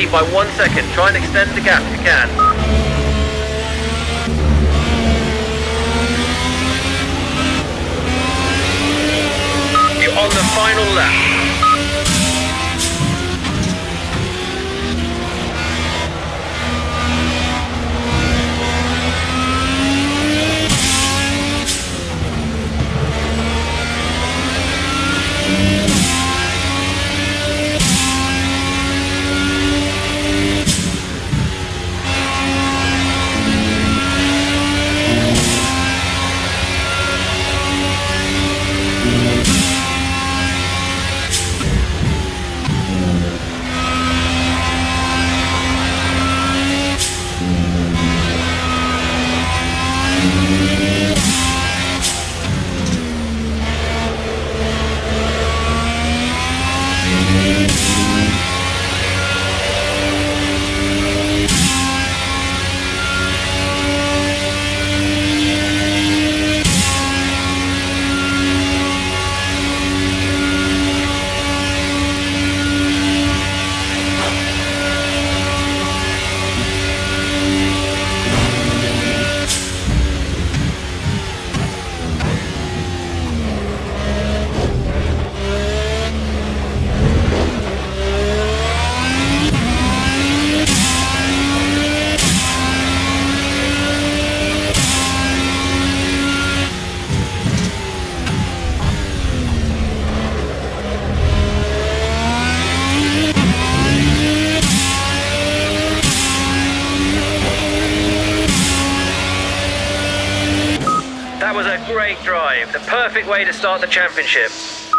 lead by 1 second. Try and extend the gap if you can. You're on the final lap. That was a great drive, the perfect way to start the championship.